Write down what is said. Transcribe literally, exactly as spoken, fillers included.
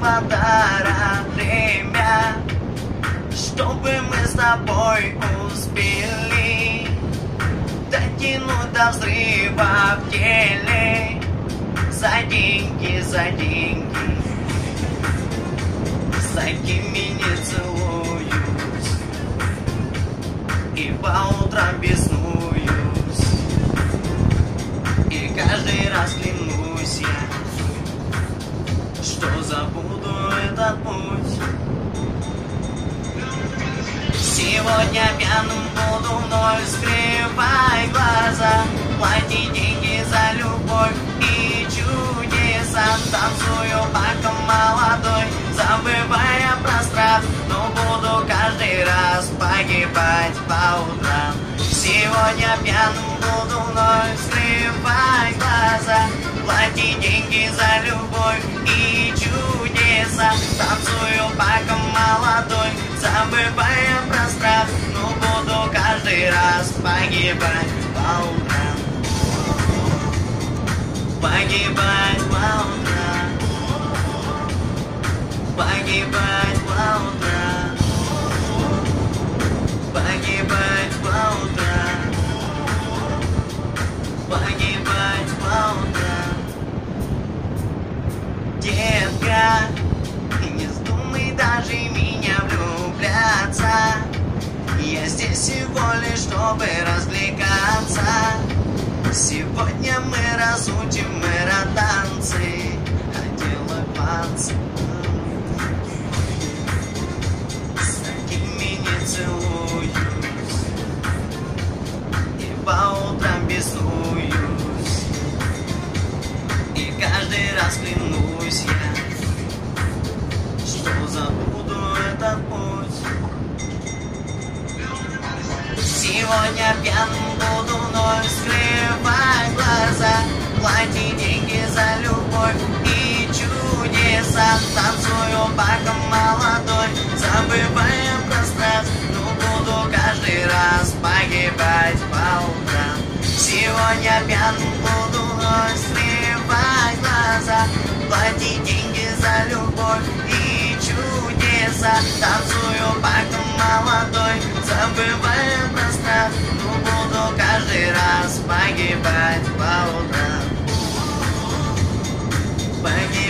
подарок время, чтобы мы с тобой успели дотянуть до взрыва в теле. За деньги, за деньги, с такими не целуюсь, и по утрам беснуюсь, и каждый раз клянусь я, что забуду этот путь. Сегодня пьяным буду вновь, скрывай глаза, плати деньги за любовь и чудеса. Танцую пока молодой, забывая про страх, но буду каждый раз погибать по утрам. Сегодня пьяным буду вновь, скрывай глаза, плати деньги за любовь и чудеса. Танцую пока молодой, забывая про страх, но буду каждый раз погибать по утрам. Погибать по утрам, погибать по утрам, погибать по утрам, погибать по утрам. Детка, не вздумай даже меня влюбляться, я здесь всего лишь, чтобы развлекаться. Сегодня мы разучим танцы, хотела пац. С такими не целуюсь, и по утрам беснуюсь, и каждый раз клянусь я, что забуду этот путь. Сегодня пьяным буду вновь, скрывай глаза, плати деньги за любовь и чудеса. Танцую пока молодой, забывая про страх, но буду каждый раз погибать по утрам. Сегодня пьяным буду вновь, скрывай глаза, плати деньги за любовь и чудеса. Танцую пока молодой, забывая про страх, но буду каждый раз погибать по утрам. Погибать.